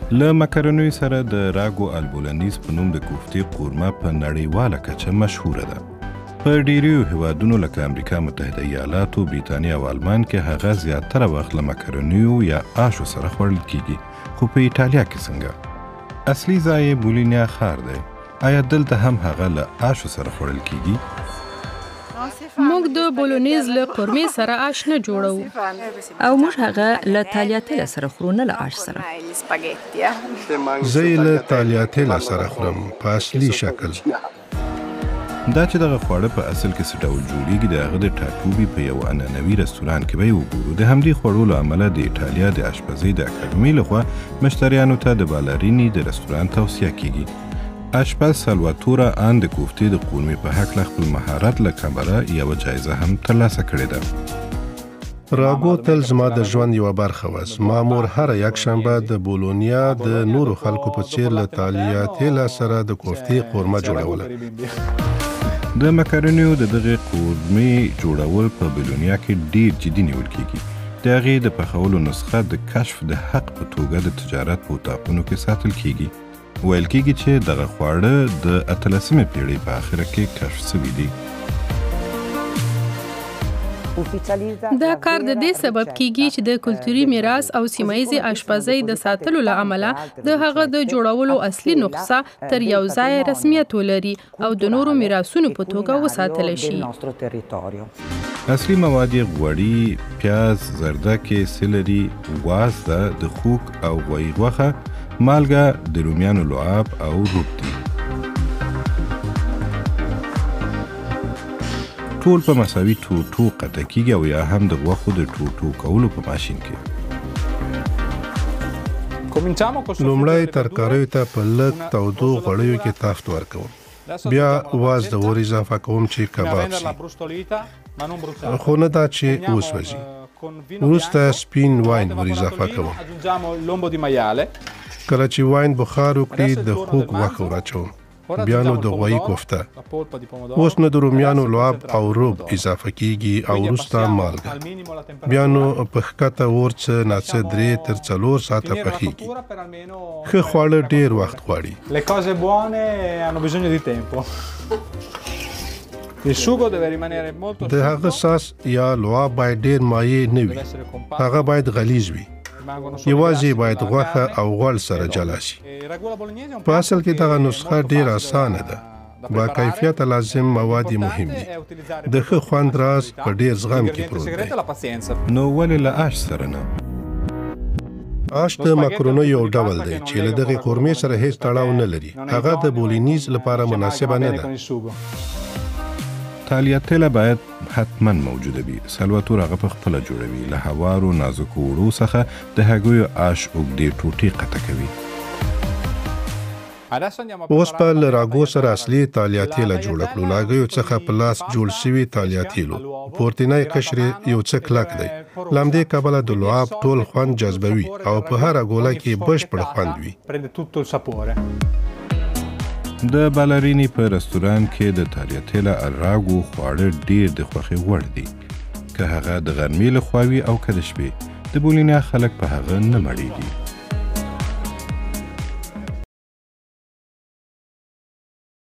له مکروني سره د راګو البولنیز په نوم د کوفتې قورمه په نړیواله کچه مشهوره ده. په ډیریو هیوادونو لکه امریکا متحده ایالاتو، بریتانیا او آلمان کې هغه زیاتره وخت له مکرونیو یا آشو سره خوړل کیږي. خو په ایټالیا کې څنګه؟ اصلي ځای یې بولینیا ښار دی. آیا دلته هم هغه له آشو سره خوړل کیږي؟ موږ د بولونیز له قورمې سره آش نه جوړو او موږ هغه له تالیاتیلا سره خورو، نه له آش سره. زه یې له تالیاتیلا سره خورم په اصلي شکل. دا چې دغه خواړه په اصل کې څه ډول جوړیږي د هغه د ټاټوبي په یو عنعنوي رستوران کې به یې وګورو. د همدې خوړو له امله د ایټالیا د اشپزۍ د اکاډمۍ لخوا مشتریانو ته د بالریني د رستوران توصیه کیږي. اشپز سالواتورا ان د کوفتې د قورمې په هکله خپل مهارت له کبله یوه جایزه هم ترلاسه کړې ده. راګو تل زما د ژوند یوه برخه وه. زما مور هره یکشنبه د بولونیا د نورو خلکو په څیر له تالیاتیلا سره د کوفتې قورمه جوړوله. د مکرونیو د دغې قورمې جوړول په بولونیا کې ډیر جدي نیول کیږي. د هغې د پخولو نسخه د کشف د حق په توګه د تجارت په اتاقونو کې ساتل کیږي. ویل کیږي چې دغه خواړه د 18مې پیړۍ په اخره کې کشف شوي دي. دا کار د دې سبب کیږي چې د کلتوري میراث او سیمایي اشپزۍ د ساتلو له امله د هغه د جوړولو اصلي نسخه تر یو ځای رسمیت ولري او د نورو میراثونو په توګه وساتل شي. اصلي مواد یې غوړي، پیاز، زردکې، سیلري، وازده، د خوک او غویي غوښه، مالګه، د رومیانو لعاب او روب دي. ټول په مساوي ټوټو قطع کیږي او یا هم د غوښو د ټوټو کولو په ماشین کې. لومړی ترکاریو ته په لږ تودو غوړیو کې تافت ورکوم. بیا وازده ور اضافه کوم چې کباب شي، خو نه دا چې وسوځي. وروسته سپین واین ور اضافه کوم. کله چې واین بخار وکړي د خوک غوښه ور اچوم. بیا نو د غویي کوفته. اوس نو د رومیانو لعاب او روب اضافه کیږي او وروسته مالګه. بیا نو په ښکته اور څه نه څه 3 تر 4 ساعته پخیږي. ښه خواړه ډیر وخت غواړي. د هغه ساس یا لعاب باید ډیر مایع نه وي. هغه باید غلیظ وي. یوازې باید غوښه او غوړ سره جلا شي. په اصل کې دغه نسخه ډیر اسانه ده. با کیفیت لازم مواد مهم دي. د ښه خوند راز په ډیر زغم کې پروت دی. نو ولې له آش سره نه؟ آش د مکرونو یو ډول دی چې له دغې قورمې سره هیڅ تړاو نه لري. هغه د بولینیز لپاره مناسبه نه ده. تالیاتیلا باید حتما موجوده وي. سالواتور هغه په خپله جوړوي. له هوارو نازکو وړو څخه د هګیو آش اوږدې ټوټې قطع کوي. اوس په له راګو سره اصلي تالیاتیلا جوړه کړو. له هګیو څخه په لاس جوړ شوي تالیاتیلو. پورتنی قشر یو څه کلک دی. له همدې کبله د لعاب ټول خوند جذبوي او په هره ګوله کې بشپړ خوند وي. د بالریني په رستوران کې د تالیاتیلا الراګو خواړه ډیر د خوښې وړ دي. که هغه د غرمې لخوا وي او که د شپې، د بولینیا خلک په هغه نه مړیږي.